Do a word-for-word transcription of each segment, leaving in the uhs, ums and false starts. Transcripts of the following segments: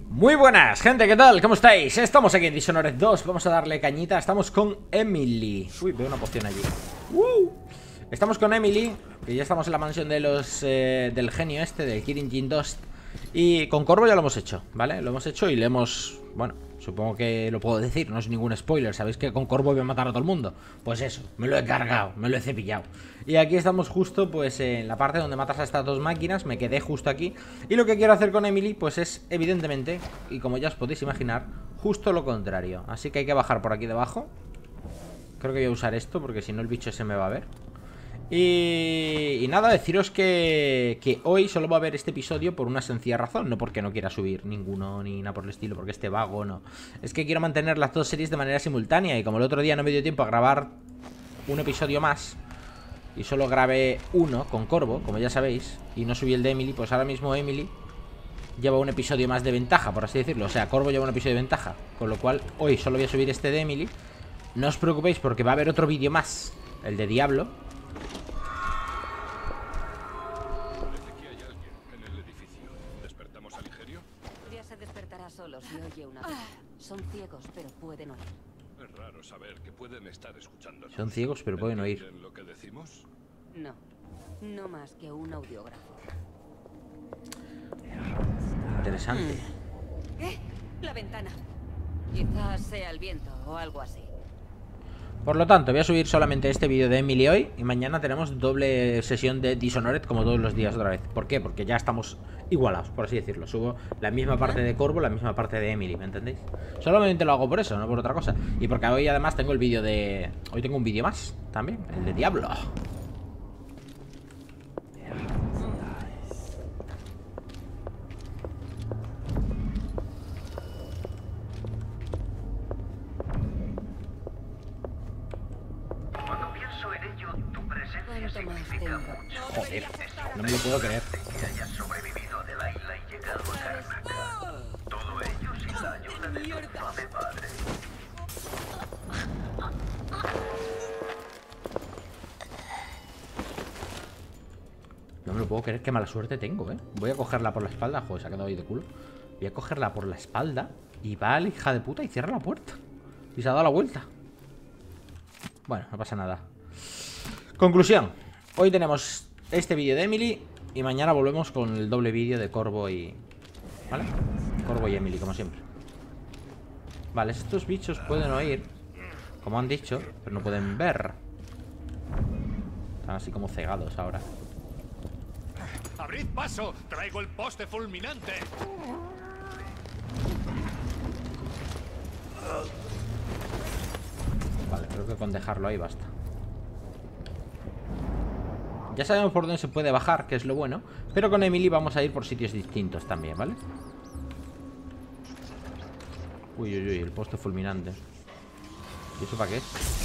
Muy buenas, gente, ¿qué tal? ¿Cómo estáis? Estamos aquí en Dishonored dos, vamos a darle cañita. Estamos con Emily. Uy, veo una poción allí. ¡Uh! Estamos con Emily, que ya estamos en la mansión de los eh, del genio este, del Kirin Jin Dust. Y con Corvo ya lo hemos hecho, ¿vale? Lo hemos hecho y le hemos... Bueno, supongo que lo puedo decir, no es ningún spoiler. Sabéis que con Corvo voy a matar a todo el mundo. Pues eso, me lo he cargado, me lo he cepillado. Y aquí estamos justo pues en la parte donde matas a estas dos máquinas. Me quedé justo aquí. Y lo que quiero hacer con Emily pues es evidentemente, y como ya os podéis imaginar, justo lo contrario. Así que hay que bajar por aquí debajo. Creo que voy a usar esto porque si no el bicho se me va a ver. Y, y nada, deciros que, que hoy solo va a haber este episodio por una sencilla razón. No porque no quiera subir ninguno ni nada por el estilo, porque esté vago, no. Es que quiero mantener las dos series de manera simultánea. Y como el otro día no me dio tiempo a grabar un episodio más y solo grabé uno con Corvo, como ya sabéis, y no subí el de Emily, pues ahora mismo Emily lleva un episodio más de ventaja, por así decirlo. O sea, Corvo lleva un episodio de ventaja, con lo cual hoy solo voy a subir este de Emily. No os preocupéis porque va a haber otro vídeo más, el de Diablo. Solo si oye una voz. Son ciegos, pero pueden oír. Es raro saber que pueden estar escuchando. Son ciegos, pero pueden oír. ¿Lo que decimos? No, no más que un audiógrafo. Interesante. ¿Eh? La ventana. Quizás sea el viento o algo así. Por lo tanto, voy a subir solamente este vídeo de Emily hoy. Y mañana tenemos doble sesión de Dishonored como todos los días otra vez. ¿Por qué? Porque ya estamos igualados, por así decirlo. Subo la misma parte de Corvo, la misma parte de Emily, ¿me entendéis? Solamente lo hago por eso, no por otra cosa. Y porque hoy además tengo el vídeo de... Hoy tengo un vídeo más, también, el de Diablo. Joder, no me lo puedo creer. No me lo puedo creer, qué mala suerte tengo, eh. Voy a cogerla por la espalda. Joder, se ha quedado ahí de culo. Voy a cogerla por la espalda y va la hija de puta y cierra la puerta. Y se ha dado la vuelta. Bueno, no pasa nada. Conclusión. Hoy tenemos este vídeo de Emily y mañana volvemos con el doble vídeo de Corvo y... ¿Vale? Corvo y Emily, como siempre. Vale, estos bichos pueden oír, como han dicho, pero no pueden ver. Están así como cegados ahora. ¡Abrid paso! ¡Traigo el poste fulminante! Vale, creo que con dejarlo ahí basta. Ya sabemos por dónde se puede bajar, que es lo bueno. Pero con Emily vamos a ir por sitios distintos también, ¿vale? Uy, uy, uy, el poste fulminante. ¿Y eso para qué es?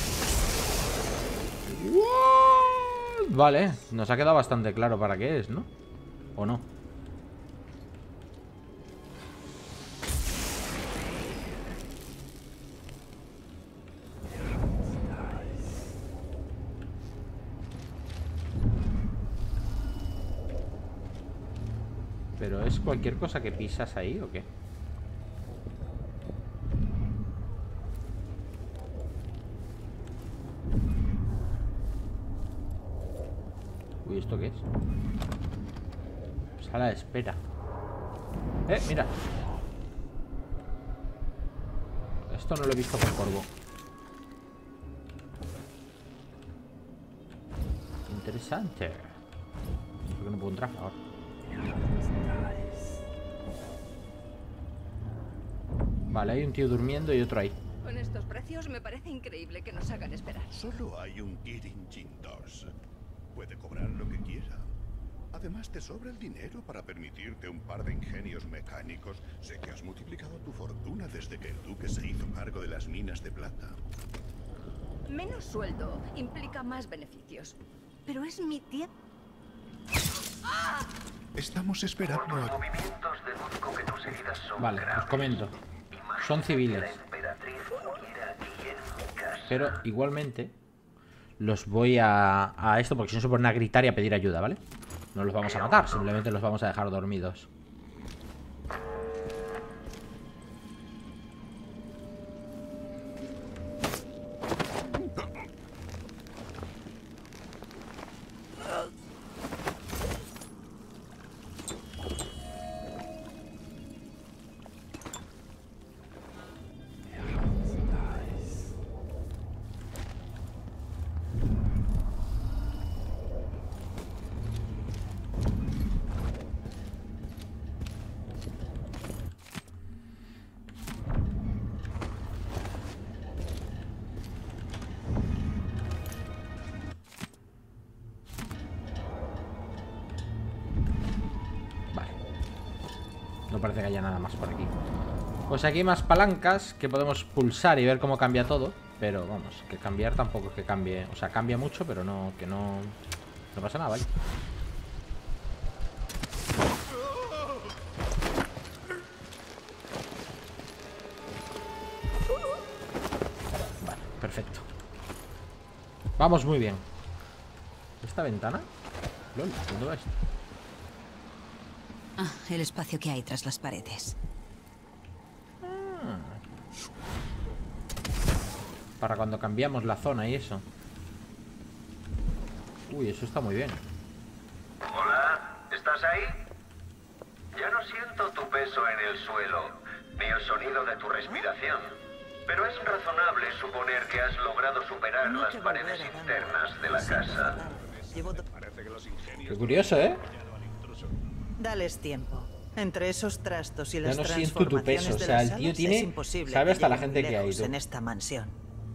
What? Vale, nos ha quedado bastante claro para qué es, ¿no? ¿O no? ¿Pero es cualquier cosa que pisas ahí o qué? Uy, ¿esto qué es? Sala de espera. Eh, mira. Esto no lo he visto por Corvo. Interesante. ¿Por qué no puedo entrar ahora? Vale, hay un tío durmiendo y otro ahí. Con estos precios me parece increíble que nos hagan esperar. Solo hay un Kirin Jin Dust. Puede cobrar lo que quiera. Además te sobra el dinero para permitirte un par de ingenios mecánicos. Sé que has multiplicado tu fortuna desde que el duque se hizo cargo de las minas de plata. Menos sueldo implica más beneficios. Pero es mi tiempo. Estamos esperando a... Vale, os comento. Son civiles. Pero igualmente los voy a, a esto, porque si no se ponen a gritar y a pedir ayuda, ¿vale? No los vamos a matar, simplemente los vamos a dejar dormidos. parece que haya nada más por aquí. Pues aquí hay más palancas que podemos pulsar y ver cómo cambia todo. Pero vamos, que cambiar tampoco es que cambie. O sea, cambia mucho, pero no, que no... No pasa nada, ¿vale? Vale, perfecto. Vamos muy bien. ¿Esta ventana? Lol, ¿dónde va esto? Ah, el espacio que hay tras las paredes. Ah. Para cuando cambiamos la zona y eso. Uy, eso está muy bien. Hola, ¿estás ahí? Ya no siento tu peso en el suelo, ni el sonido de tu respiración. Pero es razonable suponer que has logrado superar las paredes internas de la casa. Parece que los ingenios Qué curioso, ¿eh? al intruso. Dales tiempo. Entre esos trastos y Ya las no siento tu transformaciones peso, o de sea, las el tío salas, tiene- es imposible sabe que hasta la lleguen gente que hay, lejos tú. en esta mansión.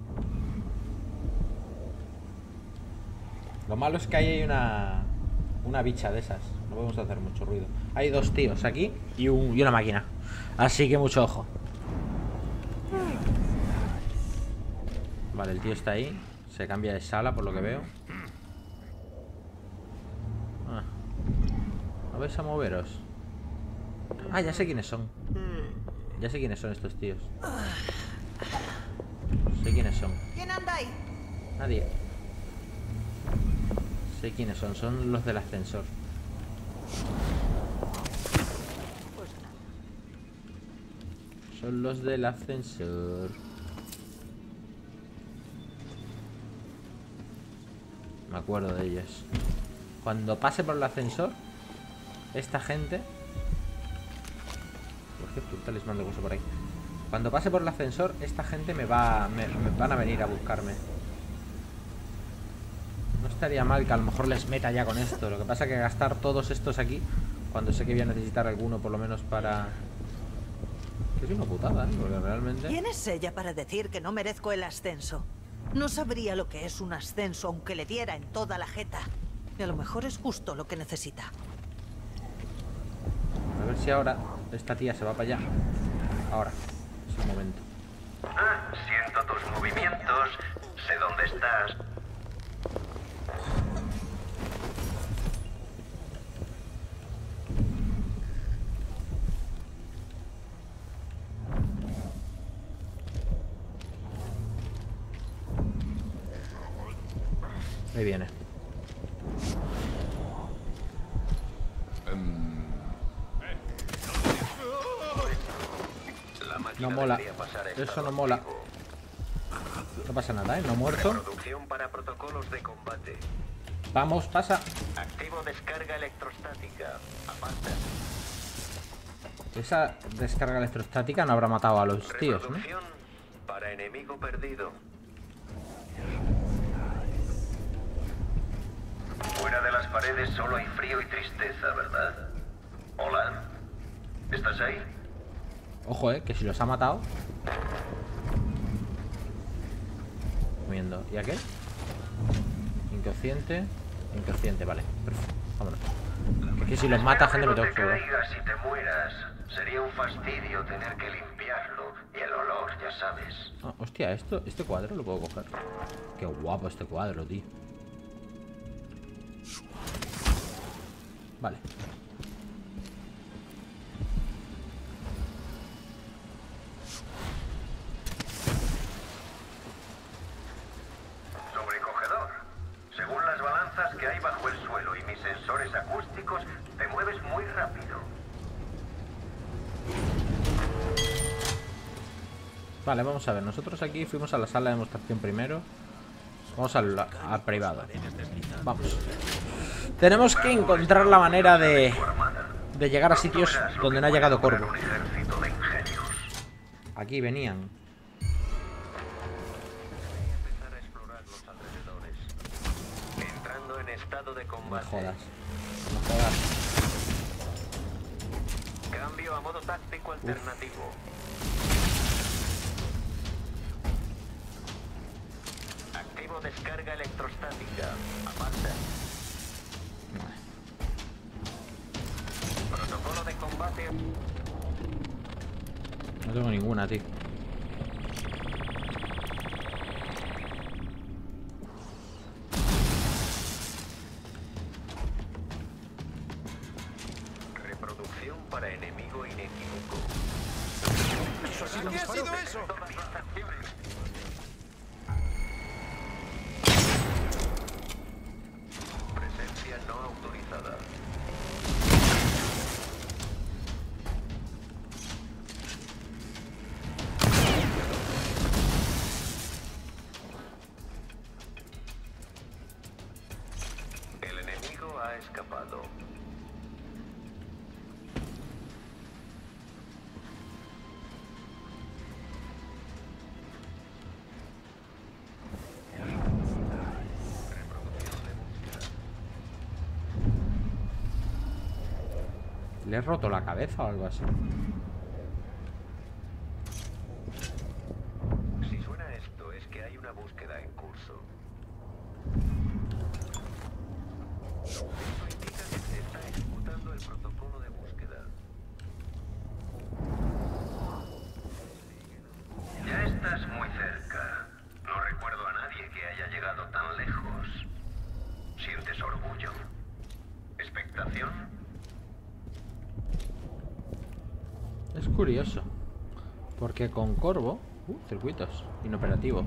Lo malo es que ahí hay una Una bicha de esas. No podemos hacer mucho ruido. Hay dos tíos aquí y, un, y una máquina. Así que mucho ojo. Vale, el tío está ahí. Se cambia de sala por lo que veo. Ah. ¿No vais a moveros? Ah, ya sé quiénes son. Ya sé quiénes son estos tíos. Sé quiénes son. ¿Quién anda ahí? Nadie. Sé quiénes son. Son los del ascensor. Son los del ascensor. Me acuerdo de ellos. Cuando pase por el ascensor, esta gente... Por cierto, un talismán de hueso por ahí. Cuando pase por el ascensor, esta gente me va... Me, me van a venir a buscarme. No estaría mal que a lo mejor les meta ya con esto. Lo que pasa es que gastar todos estos aquí, cuando sé que voy a necesitar alguno por lo menos para... Que es una putada, ¿eh? Porque realmente... ¿Quién es ella para decir que no merezco el ascenso? No sabría lo que es un ascenso aunque le diera en toda la jeta. Y a lo mejor es justo lo que necesita. A ver si ahora esta tía se va para allá. Ahora, es el momento. Ah, siento tus movimientos. Sé dónde estás. Ahí viene. La máquina No mola. debería pasar a Eso estado no mola. activo. No pasa nada, ¿eh? No muerto. Reproducción para protocolos de combate. Vamos, pasa. Activo descarga electrostática. Aparta. Esa descarga electrostática no habrá matado a los tíos, ¿no? Reproducción para enemigo perdido. Fuera de las paredes solo hay frío y tristeza, ¿verdad? Hola. ¿Estás ahí? Ojo, eh, que si los ha matado. Comiendo. ¿Y aquel? Inconsciente. Inconsciente, vale. Perfecto. Vámonos. Es que si los mata, gente me tengo Espero que que no curar. te caigas y te mueras. Sería un fastidio tener que limpiarlo. Y el olor, ya sabes. Ah, hostia, esto, este cuadro lo puedo coger. Qué guapo este cuadro, tío. Vale. Sobrecogedor. Según las balanzas que hay bajo el suelo y mis sensores acústicos, te mueves muy rápido. Vale, vamos a ver. Nosotros aquí fuimos a la sala de demostración primero. Vamos al, al privado. Vamos. Tenemos que encontrar la manera de, de llegar a sitios donde no ha llegado Corvo. Un ejército de ingenios. Aquí venían. Empezar a explorar los alrededores. Entrando en estado de No combate. jodas. No jodas. Cambio a modo táctico alternativo. Activo descarga electrostática. Aparta. Protocolo de combate. No tengo ninguna, tío. Reproducción para enemigo inequívoco. ¿Qué ha sido eso? Presencia no autorizada. El enemigo ha escapado. ¿Le he roto la cabeza o algo así? Si suena esto, es que hay una búsqueda en curso. Eso indica que se está ejecutando el protocolo de búsqueda. Ya estás muy cerca. No recuerdo a nadie que haya llegado tan lejos. ¿Sientes orgullo? ¿Expectación? Es curioso. Porque con Corvo... Uh, circuitos. Inoperativo.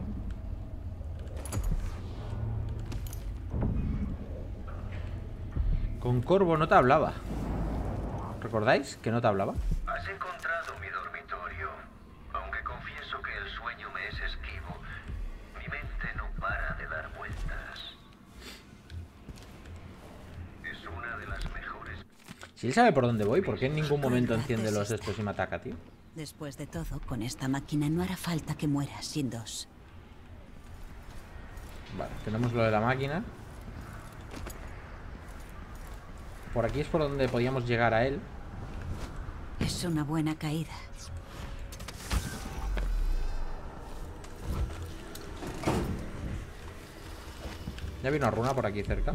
Con Corvo no te hablaba. ¿Recordáis que no te hablaba? Has encontrado mi dormitorio. Aunque confieso que el sueño me es esquivo, mi mente no para de dar vueltas. Es una de las mejores. Si él sabe por dónde voy, ¿por qué en ningún momento enciende los estos y me ataca, tío? Después de todo, con esta máquina no hará falta que mueras sin dos. Vale, tenemos lo de la máquina. Por aquí es por donde podíamos llegar a él. Es una buena caída. Ya vino una runa por aquí cerca.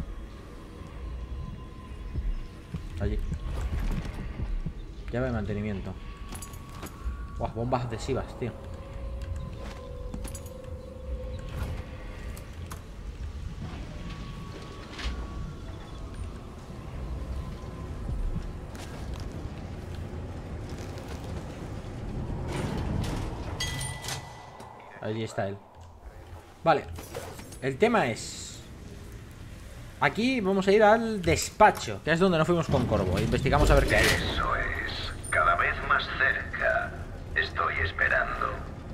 Allí. Llave de mantenimiento. Buah, bombas adhesivas, tío. Allí está él. Vale. El tema es... Aquí vamos a ir al despacho, que es donde no fuimos con Corvo. Investigamos a ver qué hay. Eso es. Cada vez más cerca. Estoy esperando.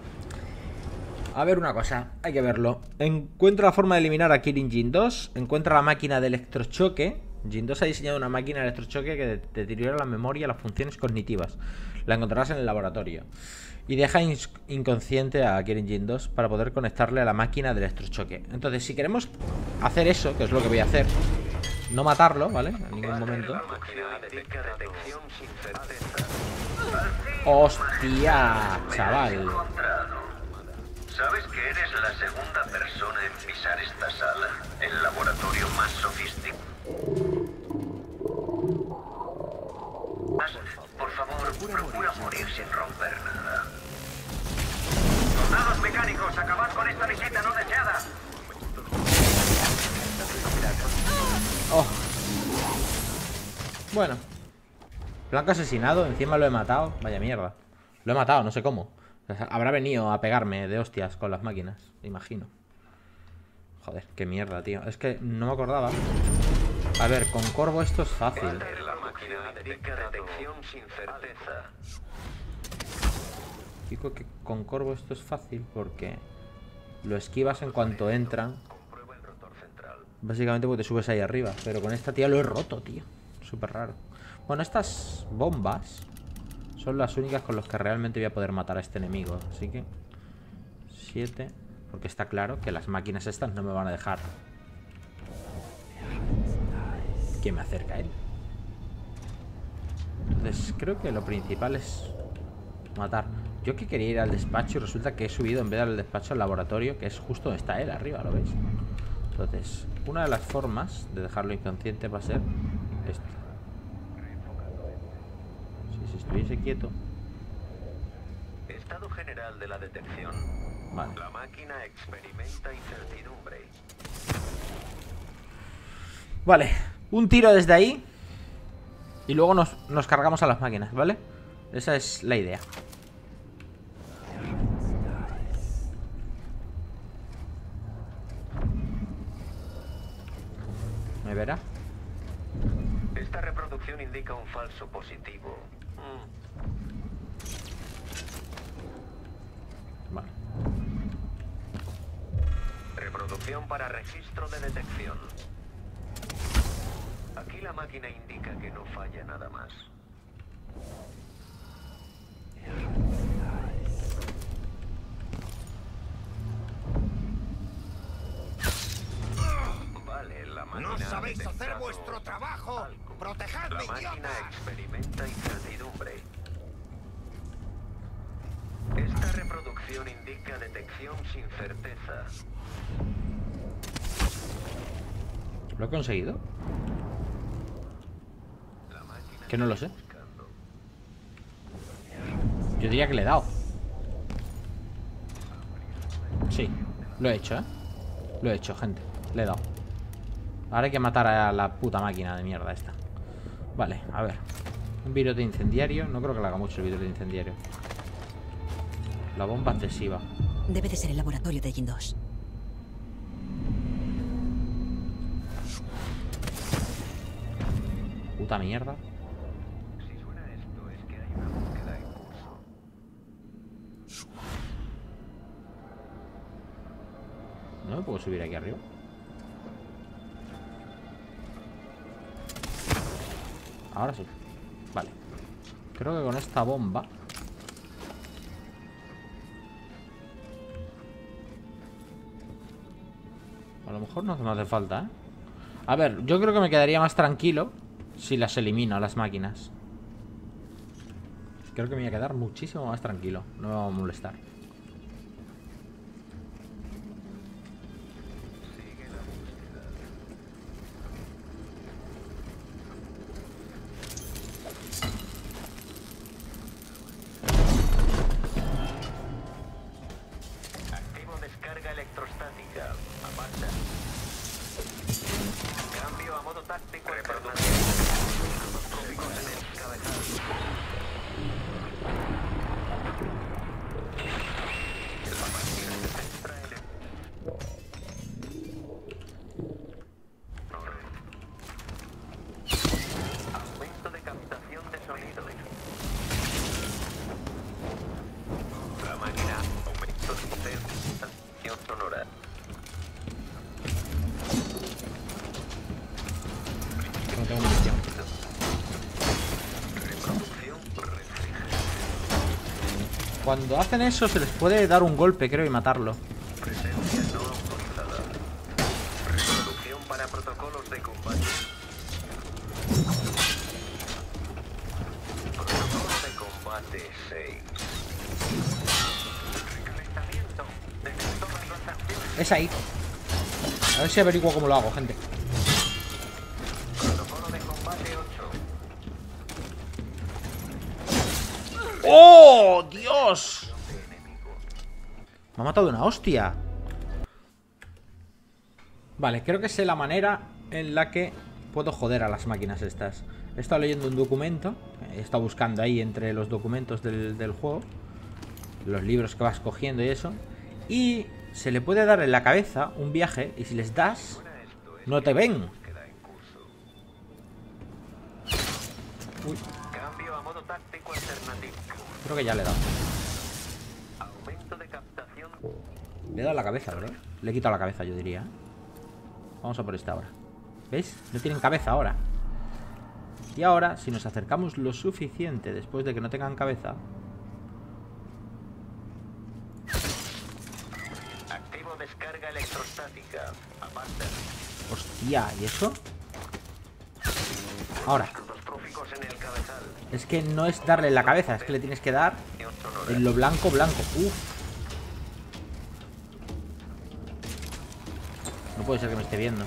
A ver una cosa, hay que verlo. Encuentra la forma de eliminar a Kirin Jin dos. Encuentra la máquina de electrochoque. Jin dos ha diseñado una máquina de electrochoque que deteriora la memoria y las funciones cognitivas. La encontrarás en el laboratorio. Y deja inconsciente a Kirin Jin dos para poder conectarle a la máquina de electrochoque. Entonces, si queremos hacer eso, que es lo que voy a hacer, no matarlo, ¿vale? En ningún momento. ¡Hostia, chaval! ¿Sabes que eres la segunda persona en pisar esta sala? El laboratorio más sofisticado. Por favor, procura morir sin romper nada. Soldados mecánicos, acabad con esta visita no deseada. Oh. Bueno. Blanco asesinado, encima lo he matado. Vaya mierda. Lo he matado, no sé cómo. Habrá venido a pegarme de hostias con las máquinas, imagino. Joder, qué mierda, tío. Es que no me acordaba. A ver, con Corvo esto es fácil. La máquina indica detección sin certeza. Digo que con Corvo esto es fácil porque lo esquivas en cuanto entran. Comprueba el rotor central. Básicamente porque te subes ahí arriba. Pero con esta tía lo he roto, tío. Súper raro. Bueno, estas bombas son las únicas con las que realmente voy a poder matar a este enemigo. Así que siete. Porque está claro que las máquinas estas no me van a dejar. Que me acerca a él. Entonces creo que lo principal es matar. Yo que quería ir al despacho y resulta que he subido en vez de al despacho al laboratorio, que es justo donde está él, arriba, ¿lo veis? Entonces, una de las formas de dejarlo inconsciente va a ser esto. Si se estuviese quieto. Estado general de la detección. Vale. La máquina experimenta incertidumbre. Vale, un tiro desde ahí y luego nos, nos cargamos a las máquinas, ¿vale? Esa es la idea. ¿Me verá? Esta reproducción indica un falso positivo. Vale. Reproducción para registro de detección. Aquí la máquina indica que no falla nada más. Vale, la máquina... ¡No sabéis ha hacer detectado vuestro trabajo! algo. ¡Protegedme, La máquina idiotas! experimenta incertidumbre. Esta reproducción indica detección sin certeza. ¿Lo he conseguido? La máquina Que no lo sé. buscando. Yo diría que le he dado. Sí, lo he hecho, ¿eh? Lo he hecho, gente. Le he dado. Ahora hay que matar a la puta máquina de mierda esta. Vale, a ver. Un virote incendiario. No creo que le haga mucho el virote incendiario. La bomba adhesiva. Debe de ser el laboratorio de Jin dos. Puta mierda. Si suena esto, es que hay una búsqueda en curso. No me puedo subir aquí arriba. Ahora sí. Vale. Creo que con esta bomba a lo mejor no me hace falta, ¿eh? A ver, yo creo que me quedaría más tranquilo si las elimino a las máquinas. Creo que me voy a quedar muchísimo más tranquilo. No me va a molestar. Activo descarga electrostática. Aparta. Cambio a modo táctico. Reproducción. Trópicos en el cabezal. La máquina se centra en el... Aumento de captación de sonido. La máquina aumento de sensación sonora. No tengo munición. Reproducción refrigerada. Cuando hacen eso se les puede dar un golpe, creo, y matarlo. Presencia no autorizada. Reproducción para protocolos de combate. Protocolo de combate seis. Recalentamiento. Detector de transacciones. Es ahí. A ver si averiguo cómo lo hago, gente. Protocolo de combate ocho. ¡Oh, Dios! Me ha matado una hostia. Vale, creo que sé la manera en la que puedo joder a las máquinas estas. He estado leyendo un documento. He estado buscando ahí entre los documentos del, del juego, los libros que vas cogiendo y eso. Y se le puede dar en la cabeza un viaje. Y si les das, no te ven. Queda en curso. Uy, Cambio a modo táctico alternativo. creo que ya le he dado. Aumento de captación. Le he dado la cabeza, ¿verdad? Le he quitado la cabeza, yo diría. Vamos a por esta ahora. ¿Veis? No tienen cabeza ahora. Y ahora, si nos acercamos lo suficiente después de que no tengan cabeza... Activo descarga electrostática. Aparta. Hostia, ¿y eso? Ahora. Tróficos en el cabezal. Es que no es darle en la cabeza, es que le tienes que dar Sonora. en lo blanco, blanco. Uf. No puede ser que me esté viendo.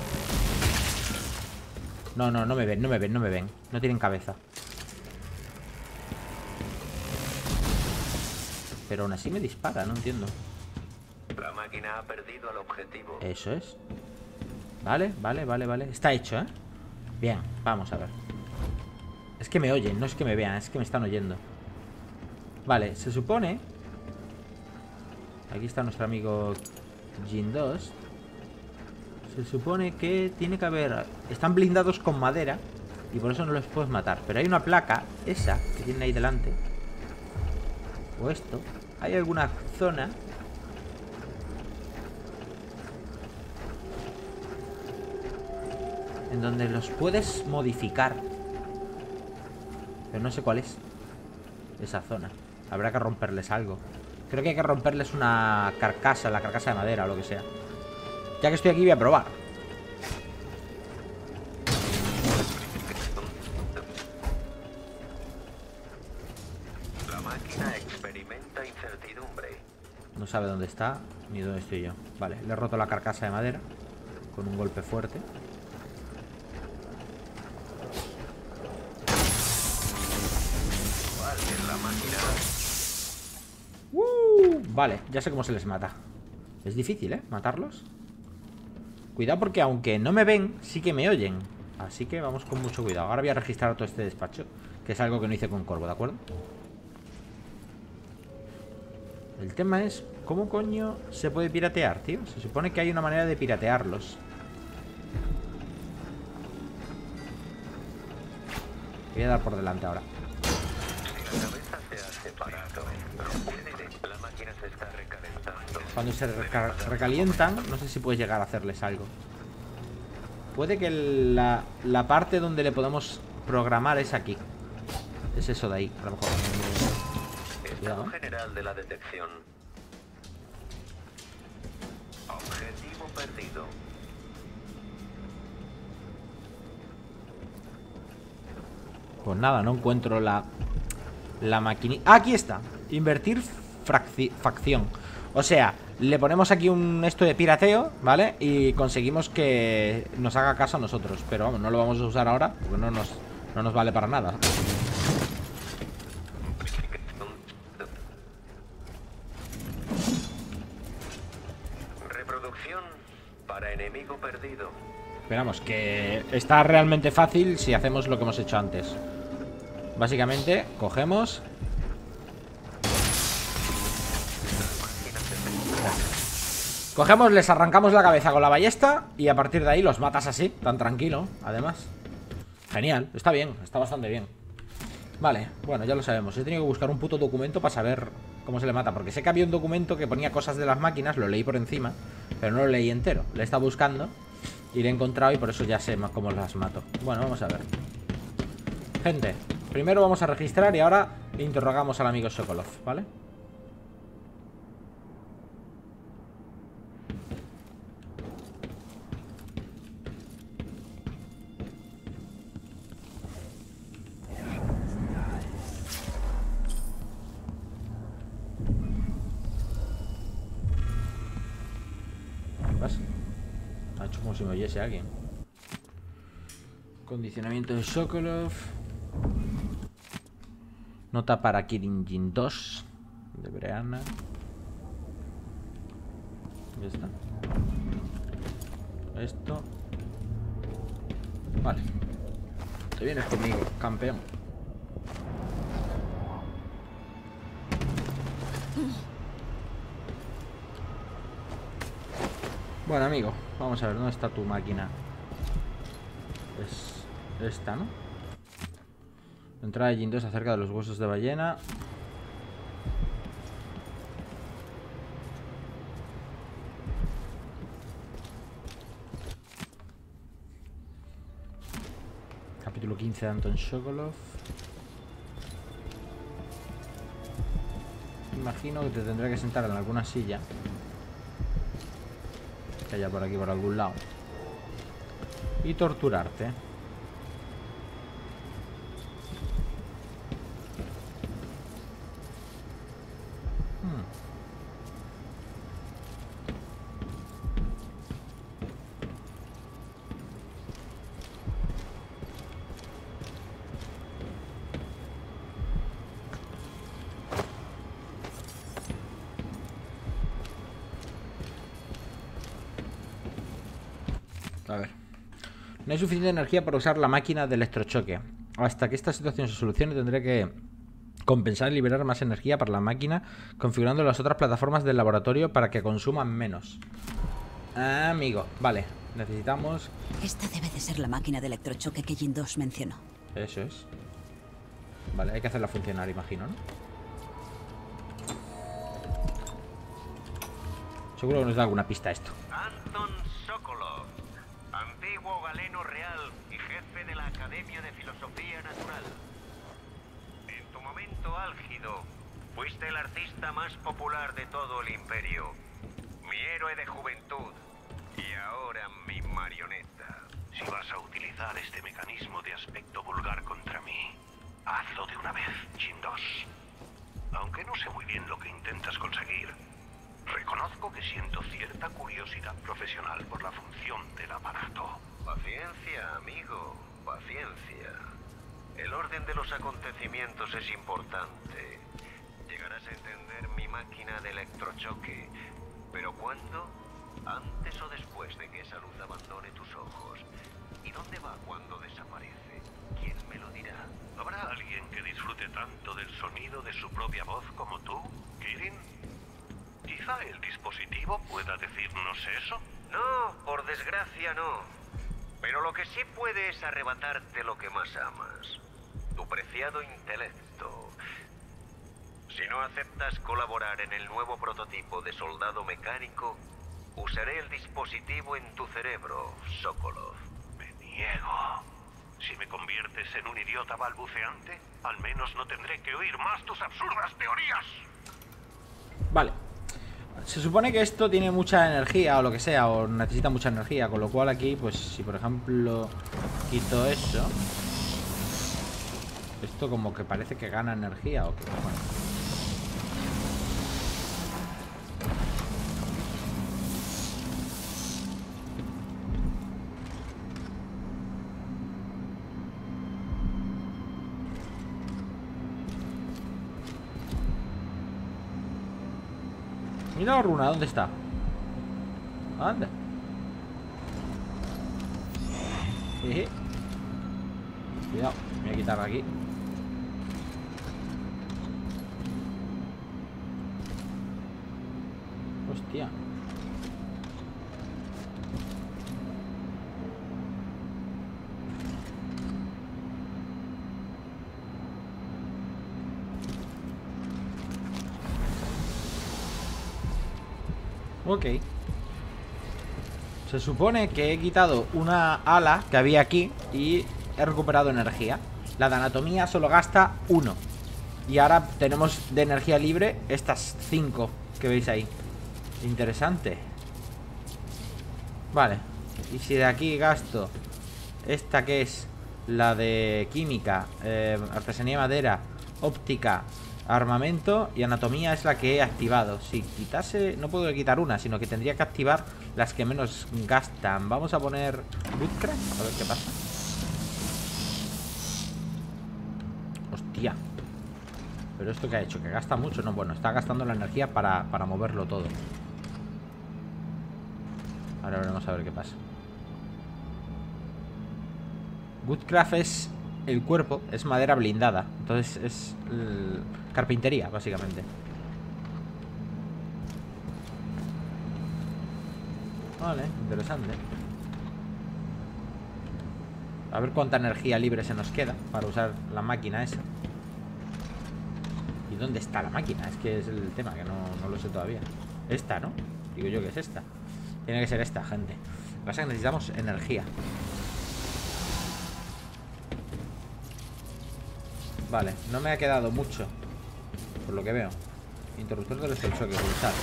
No, no, no me ven, no me ven, no me ven. No tienen cabeza. Pero aún así me dispara, no entiendo. La máquina ha perdido el objetivo. Eso es. Vale, vale, vale, vale. Está hecho, ¿eh? Bien, vamos a ver. Es que me oyen, no es que me vean, es que me están oyendo. Vale, se supone... Aquí está nuestro amigo Jin dos. Se supone que tiene que haber... Están blindados con madera y por eso no los puedes matar. Pero hay una placa, esa, que tienen ahí delante. O esto. Hay alguna zona... en donde los puedes modificar. Pero no sé cuál es esa zona. Habrá que romperles algo. Creo que hay que romperles una carcasa, la carcasa de madera o lo que sea. Ya que estoy aquí voy a probar. La máquina experimenta incertidumbre. No sabe dónde está ni dónde estoy yo. Vale, le he roto la carcasa de madera con un golpe fuerte. Uh, vale, ya sé cómo se les mata. Es difícil, ¿eh? Matarlos. Cuidado porque aunque no me ven, sí que me oyen. Así que vamos con mucho cuidado. Ahora voy a registrar todo este despacho, que es algo que no hice con Corvo, ¿de acuerdo? El tema es, ¿cómo coño se puede piratear, tío? Se supone que hay una manera de piratearlos. Voy a dar por delante ahora. Cuando se reca recalientan, no sé si puedes llegar a hacerles algo. Puede que la, la parte donde le podemos programar es aquí. Es eso de ahí, a lo mejor. Estado general de la detección. Objetivo perdido. Pues nada, no encuentro la La maquinita. ¡Ah, aquí está! Invertir facción. O sea, le ponemos aquí un esto de pirateo, ¿vale? Y conseguimos que nos haga caso a nosotros. Pero vamos, no lo vamos a usar ahora porque no nos, no nos vale para nada. Reproducción para enemigo perdido. Esperamos que está realmente fácil si hacemos lo que hemos hecho antes. Básicamente, cogemos... Cogemos, les arrancamos la cabeza con la ballesta y a partir de ahí los matas así, tan tranquilo, además. Genial, está bien, está bastante bien. Vale, bueno, ya lo sabemos. He tenido que buscar un puto documento para saber cómo se le mata, porque sé que había un documento que ponía cosas de las máquinas, lo leí por encima, pero no lo leí entero. Le he estado buscando y lo he encontrado y por eso ya sé más cómo las mato. Bueno, vamos a ver. Gente, primero vamos a registrar y ahora interrogamos al amigo Sokolov, ¿vale? Ha hecho como si me oyese alguien. Condicionamiento de Sokolov. Nota para Kirin Jin dos de Breana. Ya está. Esto. Vale. Te vienes conmigo, campeón. Bueno, amigo, vamos a ver, ¿dónde está tu máquina? Es esta, ¿no? Entrada de Jin dos acerca de los huesos de ballena. Capítulo quince de Anton Sokolov. Imagino que te tendré que sentar en alguna silla que haya por aquí, por algún lado, y torturarte. Hmm. A ver. No hay suficiente energía para usar la máquina de electrochoque. Hasta que esta situación se solucione tendré que compensar y liberar más energía para la máquina, configurando las otras plataformas del laboratorio para que consuman menos. Ah, amigo, vale. Necesitamos... Esta debe de ser la máquina de electrochoque que Jin dos mencionó. Eso es. Vale, hay que hacerla funcionar, imagino, ¿no? Seguro que nos da alguna pista esto. Anton Sokolov, antiguo galeno real y jefe de la Academia de Filosofía Natural. En tu momento álgido, fuiste el artista más popular de todo el imperio. Mi héroe de juventud. Y ahora mi marioneta. Si vas a utilizar este mecanismo de aspecto vulgar contra mí, hazlo de una vez, Jin dos. Aunque no sé muy bien lo que intentas conseguir, reconozco que siento cierta curiosidad profesional por la función del aparato. Paciencia, amigo, paciencia. El orden de los acontecimientos es importante. Llegarás a entender mi máquina de electrochoque. ¿Pero cuándo? ¿Antes o después de que esa luz abandone tus ojos? ¿Y dónde va cuando desaparece? ¿Quién me lo dirá? ¿Habrá alguien que disfrute tanto del sonido de su propia voz como tú, Kirin? Quizá el dispositivo pueda decirnos eso. No, por desgracia no. Pero lo que sí puede es arrebatarte lo que más amas. Tu preciado intelecto. Si no aceptas colaborar en el nuevo prototipo de soldado mecánico, usaré el dispositivo en tu cerebro, Sokolov. Me niego. Si me conviertes en un idiota balbuceante, al menos no tendré que oír más tus absurdas teorías. Vale. Se supone que esto tiene mucha energía o lo que sea, o necesita mucha energía, con lo cual aquí, pues si por ejemplo quito eso, esto como que parece que gana energía o que... Bueno. Mira la runa, ¿dónde está? Anda. Jeje. Cuidado, me voy a quitar de aquí. Hostia. Ok. Se supone que he quitado una ala que había aquí y he recuperado energía. La de anatomía solo gasta uno. Y ahora tenemos de energía libre estas cinco que veis ahí. Interesante. Vale. Y si de aquí gasto esta que es la de química, eh, artesanía, madera, óptica, armamento y anatomía es la que he activado. Si quitase, no puedo quitar una, sino que tendría que activar las que menos gastan. Vamos a poner Woodcraft, a ver qué pasa. Hostia. Pero esto que ha hecho, que gasta mucho. No, bueno, está gastando la energía para, para moverlo todo. Ahora veremos a ver qué pasa. Woodcraft es el cuerpo, es madera blindada. Entonces es el... carpintería, básicamente. Vale, interesante. A ver cuánta energía libre se nos queda para usar la máquina esa. ¿Y dónde está la máquina? Es que es el tema, que no, no lo sé todavía. Esta, ¿no? Digo yo que es esta. Tiene que ser esta, gente. Lo que pasa es que necesitamos energía. Vale, no me ha quedado mucho, por lo que veo. Interruptor del electrochoque, pulsar.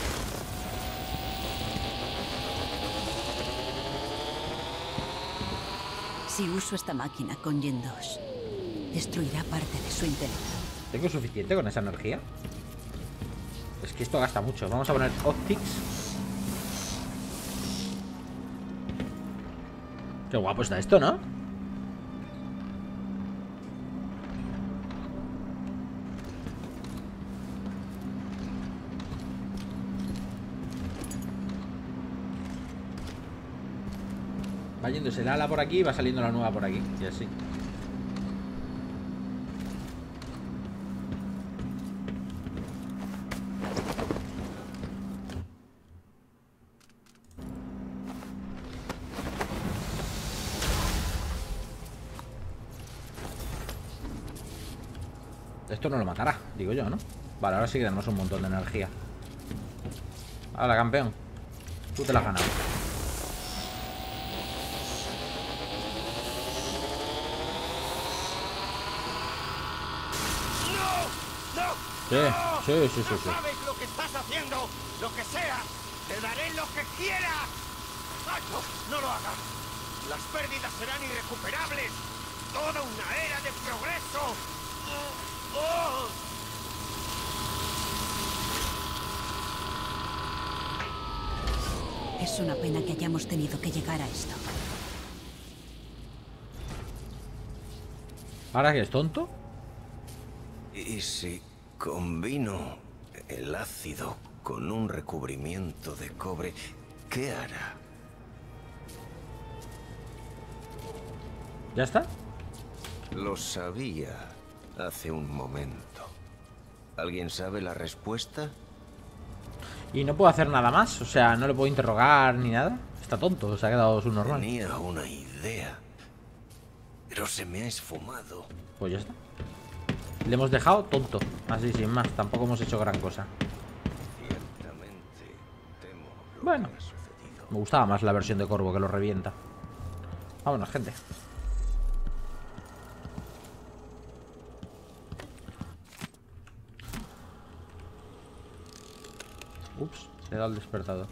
Si uso esta máquina con Jin dos, destruirá parte de su intelecto. ¿Tengo suficiente con esa energía? Es que esto gasta mucho. Vamos a poner Optics. Qué guapo está esto, ¿no? Va yéndose el ala por aquí y va saliendo la nueva por aquí. Y así. Esto no lo matará, digo yo, ¿no? Vale, ahora sí que tenemos un montón de energía. Hola, campeón. Tú te la has ganado. Sí, sí, sí, sí, sí. No sabes lo que estás haciendo, lo que sea, te daré lo que quieras. Ay, no, no lo hagas. Las pérdidas serán irrecuperables. Toda una era de progreso. Oh, oh. Es una pena que hayamos tenido que llegar a esto. ¿Ahora que es tonto? ¿Y si combino el ácido con un recubrimiento de cobre, qué hará? ¿Ya está? Lo sabía hace un momento. ¿Alguien sabe la respuesta? Y no puedo hacer nada más. O sea, no le puedo interrogar ni nada. Está tonto, se ha quedado subnormal. Tenía una idea, pero se me ha esfumado. Pues ya está. Le hemos dejado tonto. Así sin más, tampoco hemos hecho gran cosa. Ciertamente temo lo Bueno, que ha sucedido. me gustaba más la versión de Corvo, que lo revienta. Vámonos, gente. Ups, le he dado el despertador.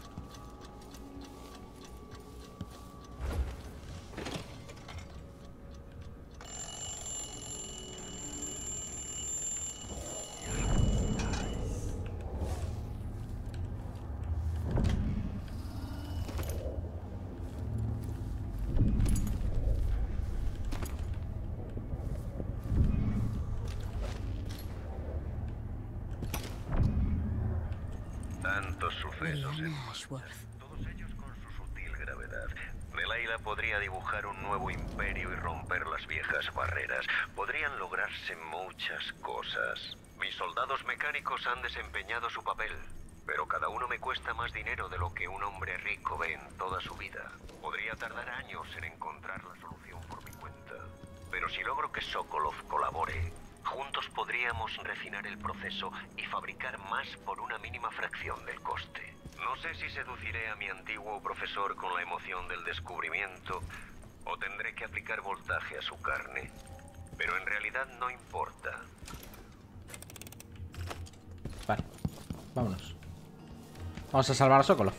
Tantos sucesos en Brianna Ashworth. todos ellos con su sutil gravedad. Delilah podría dibujar un nuevo imperio y romper las viejas barreras. Podrían lograrse muchas cosas. Mis soldados mecánicos han desempeñado su papel, pero cada uno me cuesta más dinero de lo que un hombre rico ve en toda su vida. Podría tardar años en encontrar la solución por mi cuenta, pero si logro que Sokolov colabore, juntos podríamos refinar el proceso y fabricar más por una mínima fracción del coste. No sé si seduciré a mi antiguo profesor con la emoción del descubrimiento o tendré que aplicar voltaje a su carne, pero en realidad no importa. Vale, vámonos. Vamos a salvar a Sokolov.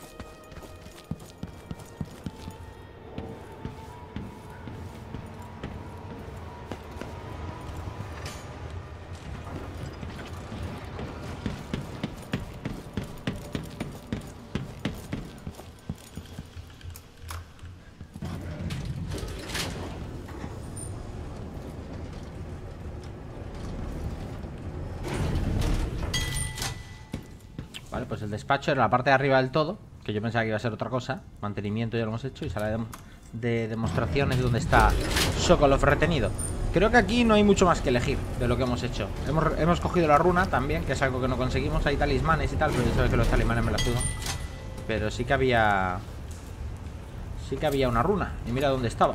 Vale, pues el despacho era la parte de arriba del todo, que yo pensaba que iba a ser otra cosa. Mantenimiento ya lo hemos hecho. Y sala de, de demostraciones donde está Sokolov retenido. Creo que aquí no hay mucho más que elegir de lo que hemos hecho. Hemos, hemos cogido la runa también, que es algo que no conseguimos. Hay talismanes y tal, pero ya sabes que los talismanes me la sudan. Pero sí que había... Sí que había una runa. Y mira dónde estaba.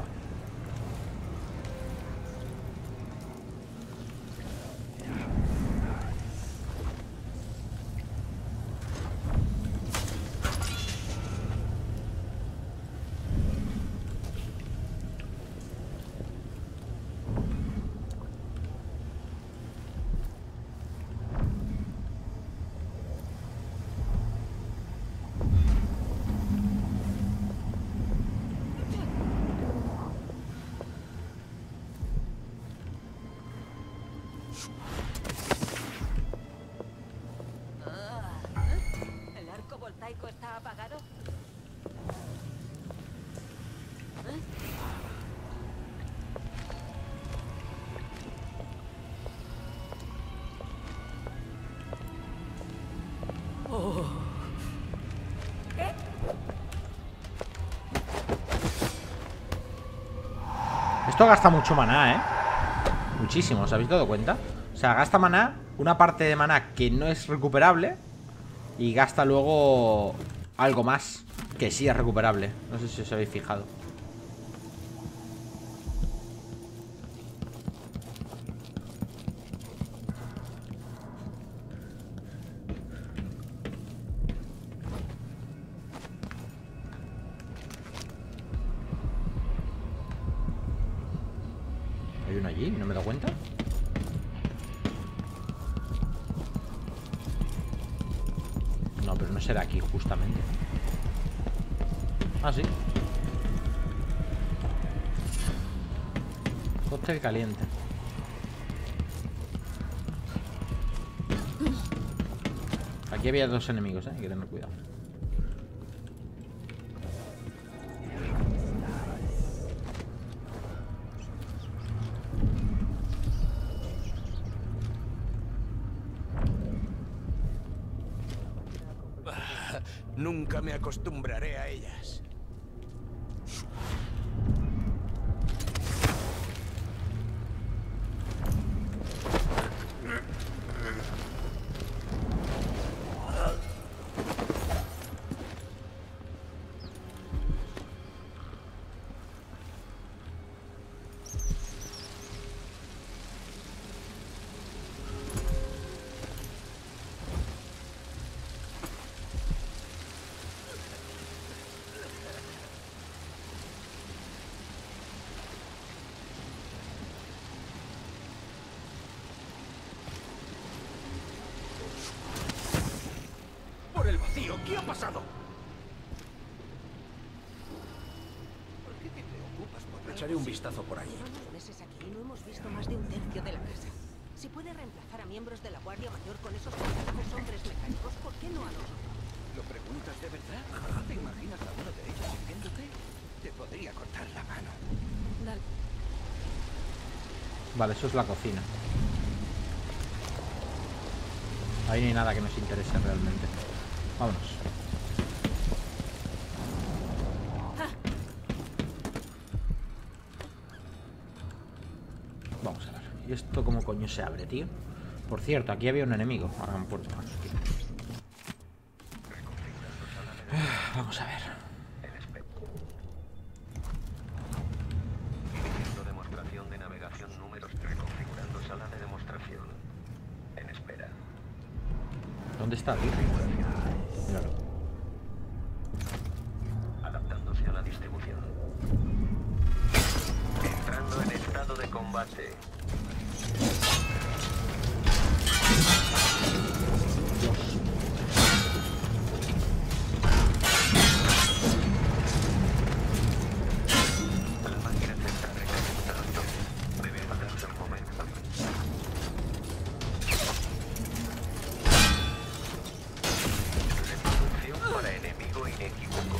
¿El arco voltaico está apagado? Esto gasta mucho maná, ¿eh? Muchísimo, ¿os habéis dado cuenta? O sea, gasta maná, una parte de maná que no es recuperable, y gasta luego algo más que sí es recuperable. No sé si os habéis fijado. Hay uno allí, ¿no me he dado cuenta? No, pero no será aquí justamente. Ah, sí. Cóctel caliente. Aquí había dos enemigos, ¿eh? Hay que tener cuidado. Nunca me acostumbraré a ellas. El vacío, ¿qué ha pasado? ¿Por qué te preocupas por echaré un vistazo por ahí? Llevamos meses aquí y no hemos visto más de un tercio de la casa. Si puede reemplazar a miembros de la Guardia Mayor con esos pequeños hombres mecánicos, ¿por qué no a nosotros? ¿Lo preguntas de verdad? ¿Te imaginas a uno de ellos sirviéndote? Te podría cortar la mano. Dale. Vale, eso es la cocina. Ahí no hay nada que nos interese realmente. Vámonos. Vamos a ver. ¿Y esto cómo coño se abre, tío? Por cierto, aquí había un enemigo. Ahora me puedo... Vamos a ver. Demostración de navegación números reconfigurando sala de demostración. En espera. ¿Dónde está, tío? Míralo. Adaptándose a la distribución. Entrando en estado de combate. Dios. La máquina se está recalentando. Debe matarse un momento. Reproducción para enemigo inequívoco.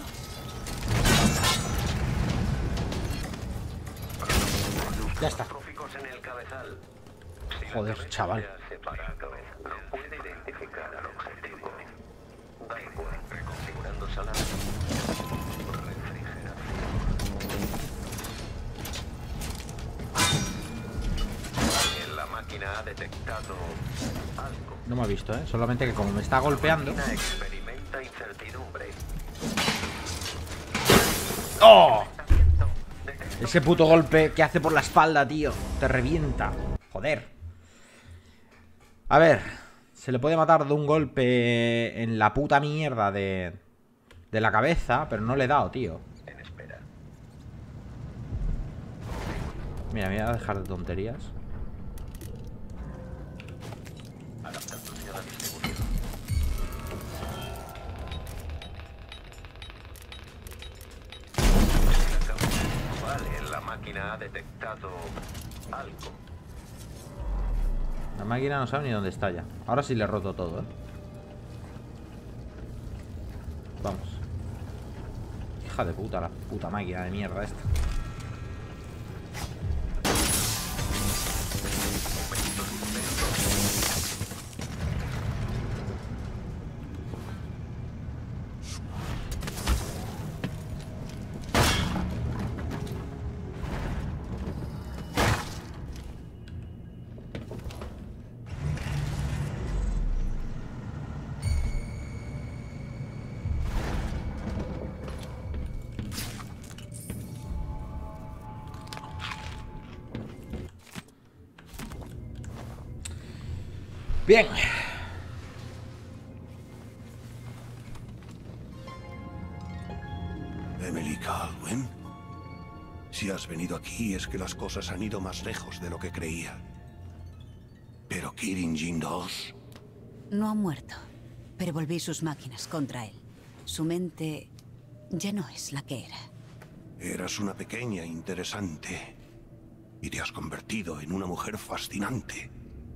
Ya está. Tróficos en el cabezal. Joder, chaval. Separa cabeza. No puede identificar al objetivo. Da igual. Reconfigurando sala. Refrigeración. La máquina ha detectado algo. No me ha visto, ¿eh? Solamente que como me está golpeando... La máquina experimenta incertidumbre. ¡Oh! Ese puto golpe que hace por la espalda, tío. Te revienta. Joder. A ver. Se le puede matar de un golpe en la puta mierda de... de la cabeza, pero no le he dado, tío. En espera. Mira, me voy a dejar de tonterías. Adaptándose a la distribución. Vale, la máquina ha detectado algo. La máquina no sabe ni dónde está ya. Ahora sí le he roto todo, ¿eh? Vamos. Hija de puta, la puta máquina de mierda esta. Bien. Emily Kaldwin, si has venido aquí es que las cosas han ido más lejos de lo que creía. Pero Kirin Jin dos... No ha muerto, pero volví sus máquinas contra él. Su mente ya no es la que era. Eras una pequeña interesante. Y te has convertido en una mujer fascinante.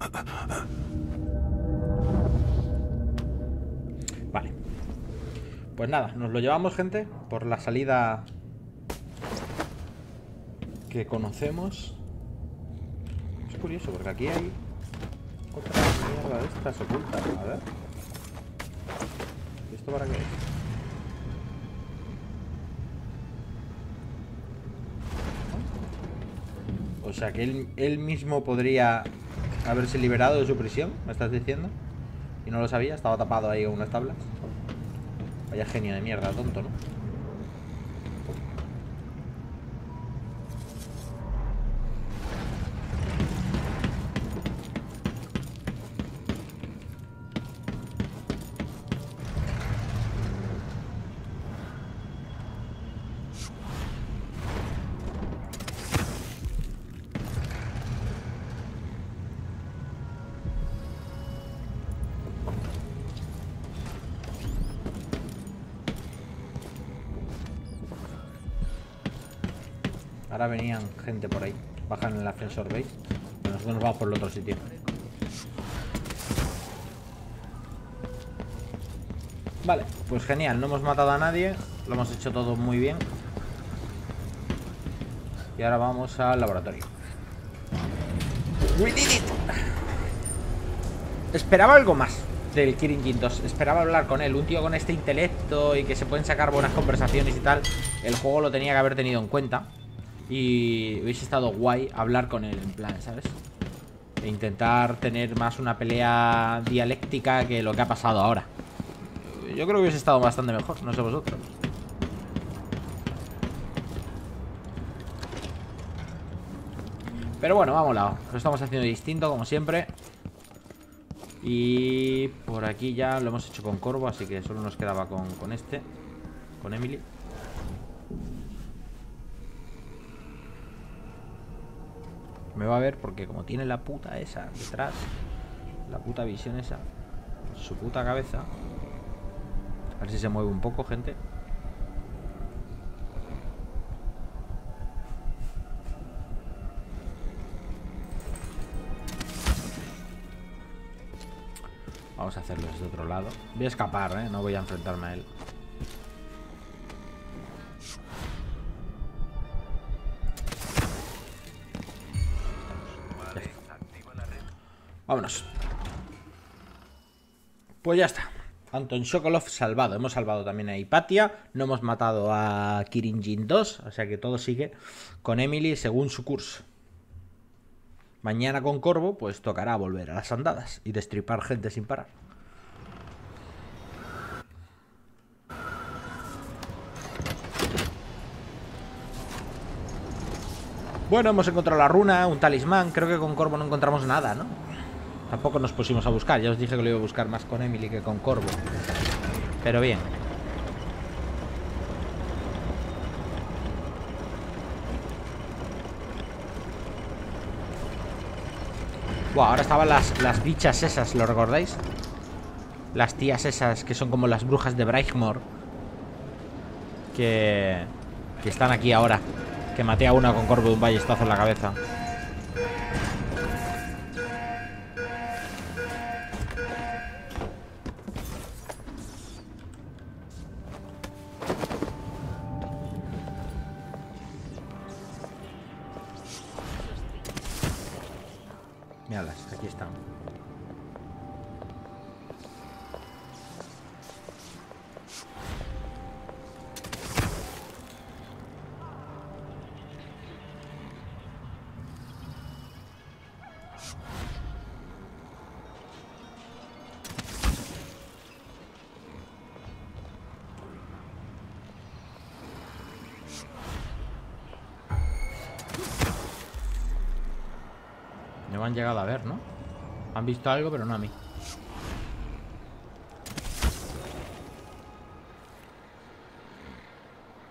Vale. Pues nada, nos lo llevamos, gente, por la salida que conocemos. Es curioso, porque aquí hay otra mierda de estas ocultas. A ver. ¿Y esto para qué es? O sea que él, él mismo podría haberse liberado de su prisión, ¿me estás diciendo? Y no lo sabía, estaba tapado ahí con unas tablas. Vaya genio de mierda, tonto, ¿no? Ahora venían gente por ahí. Bajan en el ascensor, ¿veis? Pero nosotros nos vamos por el otro sitio. Vale, pues genial. No hemos matado a nadie. Lo hemos hecho todo muy bien. Y ahora vamos al laboratorio. We did it. Esperaba algo más del Kirin Jin dos. Esperaba hablar con él. Un tío con este intelecto y que se pueden sacar buenas conversaciones y tal. El juego lo tenía que haber tenido en cuenta. Y hubiese estado guay hablar con él, en plan, ¿sabes? E intentar tener más una pelea dialéctica que lo que ha pasado ahora. Yo creo que hubiese estado bastante mejor, no sé vosotros. Pero bueno, vamos lado. Lo estamos haciendo distinto, como siempre. Y por aquí ya lo hemos hecho con Corvo, así que solo nos quedaba con, con este. Con Emily. Me va a ver porque como tiene la puta esa detrás, la puta visión esa, su puta cabeza. A ver si se mueve un poco, gente. Vamos a hacerlo desde otro lado. Voy a escapar, ¿eh? No voy a enfrentarme a él. Vámonos. Pues ya está. Anton Sokolov salvado. Hemos salvado también a Hipatia. No hemos matado a Kirin Jin dos. O sea que todo sigue con Emily según su curso. Mañana con Corvo, pues tocará volver a las andadas y destripar gente sin parar. Bueno, hemos encontrado la runa, un talismán. Creo que con Corvo no encontramos nada, ¿no? Tampoco nos pusimos a buscar. Ya os dije que lo iba a buscar más con Emily que con Corvo. Pero bien. Buah, ahora estaban las, las bichas esas, ¿lo recordáis? Las tías esas que son como las brujas de Brightmoor. Que... Que están aquí ahora. Que maté a una con Corvo de un ballestazo en la cabeza. Míralas, aquí están. No me han llegado a ver, ¿no? Han visto algo, pero no a mí.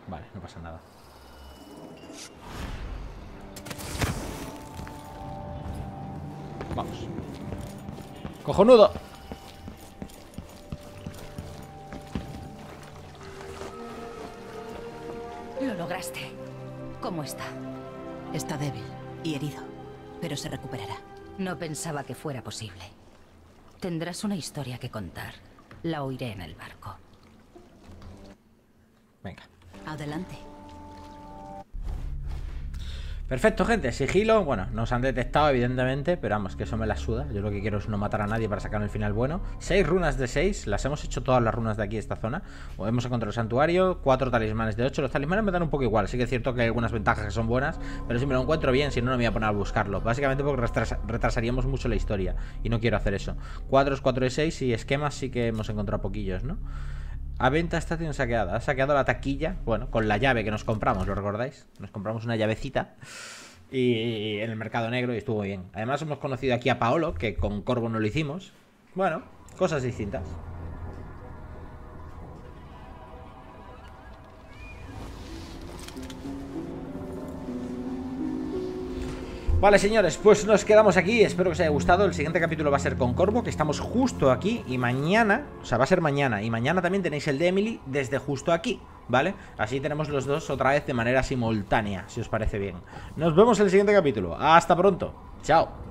Vale, no pasa nada. Vamos. ¡Cojonudo! Lo lograste. ¿Cómo está? Está débil y herido, pero se recuperará. No pensaba que fuera posible. Tendrás una historia que contar. La oiré en el barco. Venga. Adelante. Perfecto, gente, sigilo. Bueno, nos han detectado, evidentemente, pero vamos, que eso me la suda. Yo lo que quiero es no matar a nadie para sacar el final bueno. Seis runas de seis, las hemos hecho todas las runas de aquí, de esta zona. O hemos encontrado el santuario, cuatro talismanes de ocho. Los talismanes me dan un poco igual, sí que es cierto que hay algunas ventajas que son buenas, pero si me lo encuentro bien, si no, no me voy a poner a buscarlo. Básicamente porque retrasa, retrasaríamos mucho la historia y no quiero hacer eso. Cuatro, cuatro de seis y esquemas sí que hemos encontrado poquillos, ¿no? A venta estación saqueada. Ha saqueado la taquilla, bueno, con la llave que nos compramos, ¿lo recordáis? Nos compramos una llavecita y en el mercado negro y estuvo bien. Además hemos conocido aquí a Paolo, que con Corvo no lo hicimos. Bueno, cosas distintas. Vale, señores, pues nos quedamos aquí. Espero que os haya gustado. El siguiente capítulo va a ser con Corvo, que estamos justo aquí. Y mañana, o sea, va a ser mañana. Y mañana también tenéis el de Emily desde justo aquí, ¿vale? Así tenemos los dos otra vez de manera simultánea, si os parece bien. Nos vemos en el siguiente capítulo. Hasta pronto. Chao.